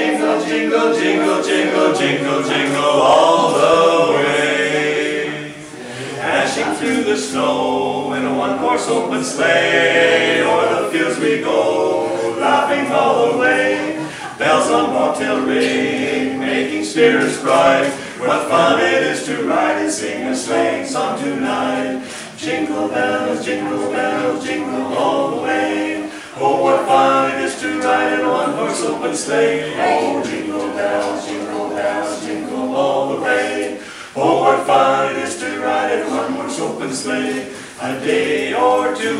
Jingle, jingle, jingle, jingle, jingle, jingle all the way. Dashing through the snow in a one-horse open sleigh, o'er the fields we go, laughing all the way. Bells on bobtail ring, making spirits bright. What fun it is to ride and sing a sleighing song tonight. Jingle bells, jingle all the way. Oh, what fun it is to ride in a one-horse open sleigh. Oh, jingle bells, jingle all the way. Oh, what fun it is to ride in a one-horse open sleigh. A day or two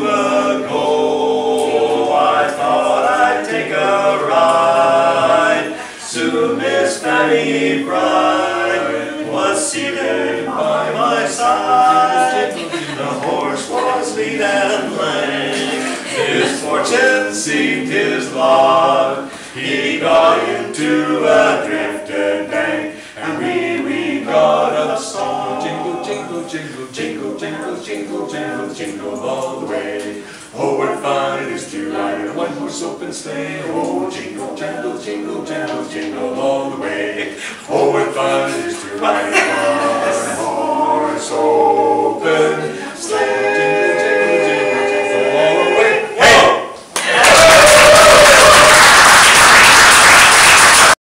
ago, I thought I'd take a ride. Soon Miss Fanny Bride was seated by my side. The horse was lean and lank, his fortune seemed his lot. He got into a drifted bank, and we got a song. Jingle, jingle, jingle, jingle, jingle, jingle, jingle, jingle all the way. Oh, what fun it is to ride in a one-horse open sleigh. Oh, jingle, jangle, jingle, jangle, jingle all the way. Oh, what fun it is to ride